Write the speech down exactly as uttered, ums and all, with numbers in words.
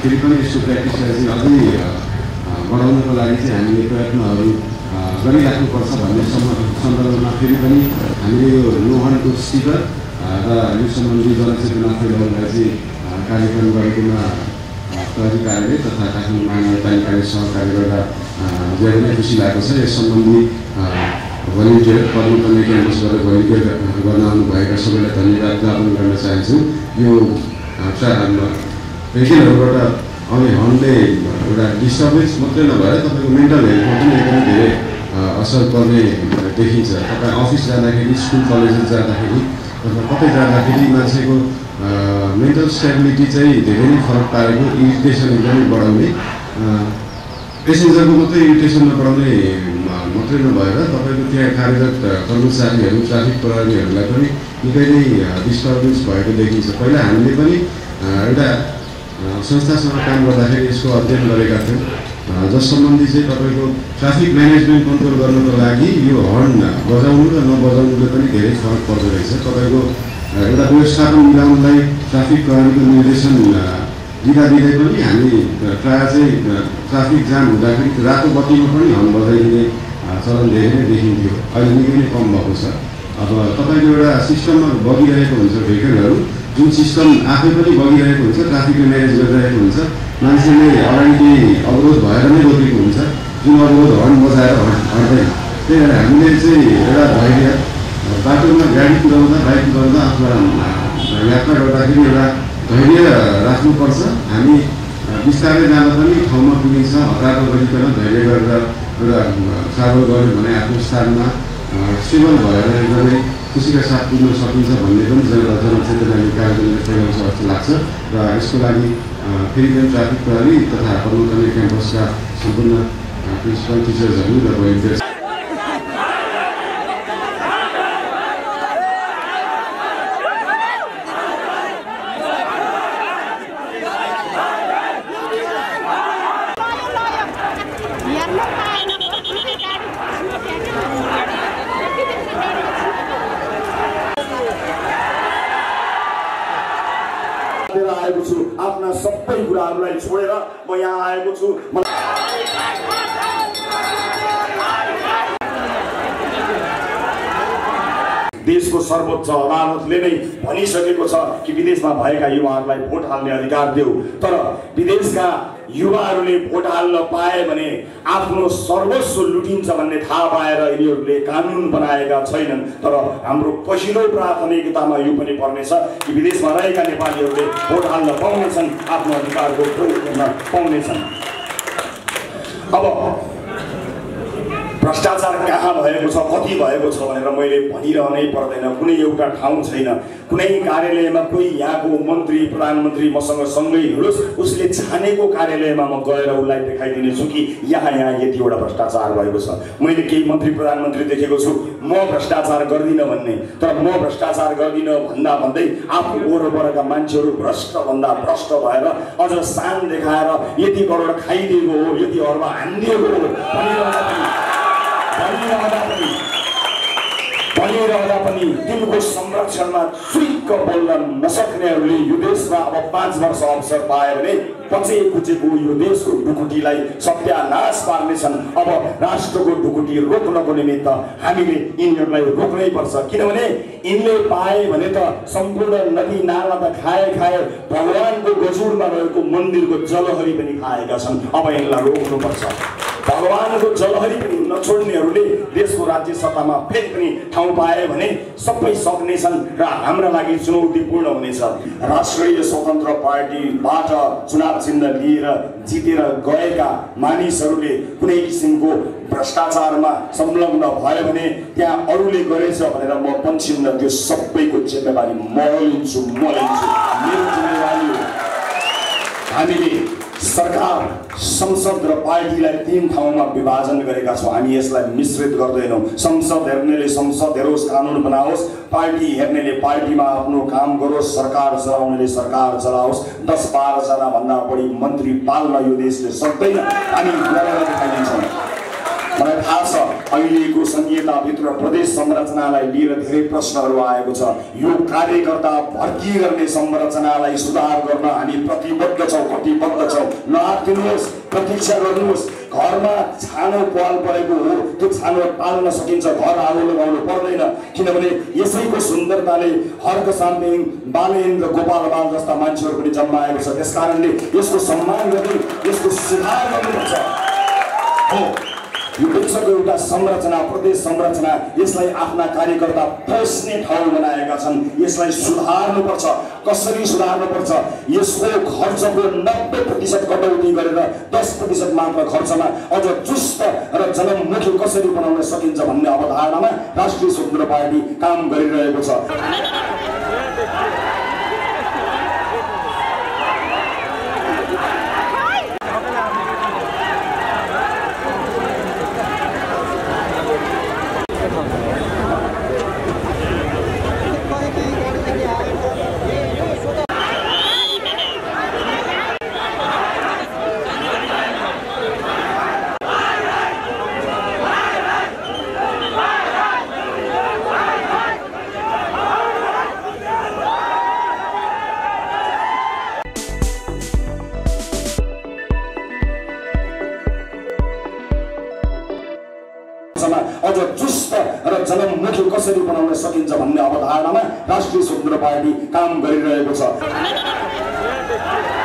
फेरि पनि यसको प्र्याक्टिसलाई चाहिँ अझै बढाउनको लागि चाहिँ हामीले प्रयत्नहरू गरिराख्नुपर्छ भन्ने सन्दर्भमा फेरि पनि हामीले यो लोहनको स्टिकर र यो सम्बन्धी जनचेतना फैलाउनलाई चाहिँ कार्यक्रम गरेकोमा प्रहरी कार्यालय तथा काठमाडौँ महानगरपालिकाले सहकारी गर्दा धेरै नै खुसी लागेको छ। यस सम्बन्धी भलिन्टियर पदमकन्या क्याम्पसबाट भलिन्टियर गर्न आउनुभएका सबैलाई धन्यवाद ज्ञापन गर्न चाहन्छु। यो भेहिकलहरूबाट आउने हर्नले एउटा डिस्टर्बेन्स मात्रै नभएर तपाईँको मेन्टल हेल्थमा पनि एकदमै धेरै असर पर्ने देखिन्छ। तपाईँ अफिस जाँदाखेरि, स्कुल कलेज जाँदाखेरि अथवा कतै जाँदाखेरि मान्छेको मेन्टल स्टेबिलिटी चाहिँ धेरै नै फरक पारेको, इरिटेसन एकदमै बढाउने, पेसेन्जरको मात्रै इरिटेसन नबढाउने मात्रै नभएर तपाईँको त्यहाँ कार्यरत कर्मचारीहरू, ट्राफिक प्रहरीहरूलाई पनि निकै नै डिस्टर्बेन्स भएको देखिन्छ। पहिला हामीले पनि एउटा संस्थासँग काम गर्दाखेरि यसको अध्ययन गरेका थियौँ, जस सम्बन्धी चाहिँ तपाईँको ट्राफिक म्यानेजमेन्ट कन्ट्रोल गर्नको लागि यो हर्न बजाउनु र नबजाउनुले पनि धेरै फरक पर्दो रहेछ। तपाईँको एउटा व्यवस्थापन मिलाउनलाई ट्राफिक प्रहरीको निर्देशन दिँदा दिँदै पनि हामी प्रायः चाहिँ ट्राफिक जाम हुँदाखेरि रातो बत्तीमा पनि हर्न बजाइदिने चलन धेरै नै देखिन्थ्यो, अहिले निकै नै कम भएको छ। अब तपाईँको एउटा सिस्टममा बगिरहेको हुन्छ भेहिकलहरू, जुन सिस्टम आफै पनि बगिरहेको हुन्छ, ट्राफिकले म्यानेज गरिरहेको हुन्छ, मान्छेले अगाडि अवरोध भएर नै रोकेको हुन्छ, जुन अवरोध हर्न बजाएर हट्दैन। त्यही भएर हामीले चाहिँ एउटा धैर्य, बाटोमा गाडी कुदाउँदा बाइक कुदाउँदा अथवा यात्रा गर्दाखेरि एउटा धैर्य राख्नुपर्छ। हामी बिस्तारै जाँदा पनि ठाउँमा पुगिन्छ, हतार गरिकन धैर्य गरेर एउटा ट्राभल गऱ्यो भने आफ्नो स्थानमा स्टेबल भएर एकदमै खुसीका साथ पुग्न सकिन्छ भन्ने पनि जनता जनचेतनाले कार्यक्रमले फैलाउँछ जस्तो लाग्छ। र यसको लागि फेरि पनि ट्राफिक प्रहरी तथा पदमकन्या क्याम्पसका सम्पूर्ण प्रिन्सिपल टिचर्सहरू र भलिन्टियर्स आएको छु। आफ्ना सबै कुराहरूलाई छोडेर म यहाँ आएको छु। देशको सर्वोच्च अदालतले नै भनिसकेको छ कि विदेशमा भएका युवाहरूलाई भोट हाल्ने अधिकार देऊ, तर विदेशका युवाहरूले भोट हाल्न पाए भने आफ्नो सर्वस्व लुटिन्छ भन्ने थाहा पाएर यिनीहरूले कानुन बनाएका छैनन्। तर हाम्रो पहिलो प्राथमिकतामा यो पनि पर्नेछ कि विदेशमा रहेका नेपालीहरूले भोट हाल्न पाउनेछन्, आफ्नो अधिकारको प्रयोग गर्न पाउनेछन्। अब भ्रष्टाचार कहाँ भएको छ, कति भएको छ भनेर मैले भनिरहनै पर्दैन। कुनै एउटा ठाउँ छैन, कुनै कार्यालयमा कोही यहाँको मन्त्री प्रधानमन्त्री मसँग सँगै हिँडोस्, उसले छानेको कार्यालयमा म गएर उसलाई देखाइदिनेछु कि यहाँ यहाँ यतिवटा भ्रष्टाचार भएको छ। मैले केही मन्त्री प्रधानमन्त्री देखेको छु म भ्रष्टाचार गर्दिनँ भन्ने, तर म भ्रष्टाचार गर्दिनँ भन्दा भन्दै आफू वरपरका मान्छेहरू भ्रष्टभन्दा भ्रष्ट भएर अझ शान देखाएर यति करोड खाइदिएको हो, यति अर्ब हानिदिएको हो भनिरहँदा पनि भनिरहँदा पनि भनिरहँदा पनि दिनको संरक्षणमा चुइक्क बोल्न नसक्नेहरूले यो देशमा अब पाँच वर्ष अवसर पायो भने पछि कुचेको यो देशको ढुकुटीलाई सत्यानाश पार्नेछन्। अब राष्ट्रको ढुकुटी रोक्नको निमित्त हामीले यिनीहरूलाई रोक्नै पर्छ, किनभने यिनले पाए भने त सम्पूर्ण नदी नाला त खाए खाए भगवानको गजुरमा रहेको मन्दिरको जलहरी पनि खाएका छन्। अब यिनलाई रोक्नुपर्छ। भगवानको जलहरी पनि नछोड्नेहरूले देशको राज्य सत्तामा फेरि पनि ठाउँ पाए भने सबै सक्नेछन् र हाम्रा लागि चुनौतीपूर्ण हुनेछ। राष्ट्रिय स्वतन्त्र पार्टीबाट चुनाव चिन्ह लिएर जितेर गएका मानिसहरूले कुनै किसिमको भ्रष्टाचारमा संलग्न भयो भने त्यहाँ अरूले गरेछ भनेर म पन्छिन्न, त्यो सबैको जिम्मेवारी म लिन्छु म लिन्छु मेरो जिम्मेवारी हो। हामीले सरकार, संसद र पार्टीलाई तीन ठाउँमा विभाजन गरेका छौँ। हामी यसलाई मिश्रित गर्दैनौँ। संसद हेर्नेले संसद हेरोस्, कानुन बनाओस्, पार्टी हेर्नेले पार्टीमा आफ्नो काम गरोस्, सरकार चलाउनेले सरकार चलाओस्। दस बाह्रजना भन्दा बढी मन्त्री पाल्न यो देशले सक्दैन। हामी गरेर देखाइदिन्छौँ। मलाई थाहा छ अहिलेको संहिताभित्र प्रदेश संरचनालाई लिएर धेरै प्रश्नहरू आएको छ। यो कार्यकर्ता भर्ती गर्ने संरचनालाई सुधार गर्न हामी प्रतिबद्ध छौँ, कटिबद्ध छौँ। नआत्तिनुहोस्, प्रतीक्षा गर्नुहोस्। घरमा छानो पाल परेको हो, त्यो छानो पाल्न सकिन्छ, घर आगो लगाउनु पर्दैन। किनभने यसैको सुन्दरताले हर्क साम्पिङ, बालेन्द्र, गोपाल बाल जस्ता मान्छेहरू पनि जन्माएको छ। त्यसकारणले यसको सम्मान गर्दै यसको सुधार गर्नुपर्छ। हो, यो देशको एउटा संरचना, प्रदेश संरचना, यसलाई आफ्ना कार्यकर्ता पस्ने ठाउँ बनाएका छन्। यसलाई सुधार्नुपर्छ। कसरी सुधार्नुपर्छ? यसको खर्चको नब्बे प्रतिशत कटौती गरेर दस प्रतिशत मात्र खर्चमा अझ चुस्त र जनमुखी कसरी बनाउन सकिन्छ भन्ने अवधारणामा राष्ट्रिय स्वतन्त्र पार्टी काम गरिरहेको छ। अझ चुस्त र जनमुखी कसरी बनाउन सकिन्छ भन्ने अवधारणामा राष्ट्रिय स्वतन्त्र पार्टी काम गरिरहेको छ।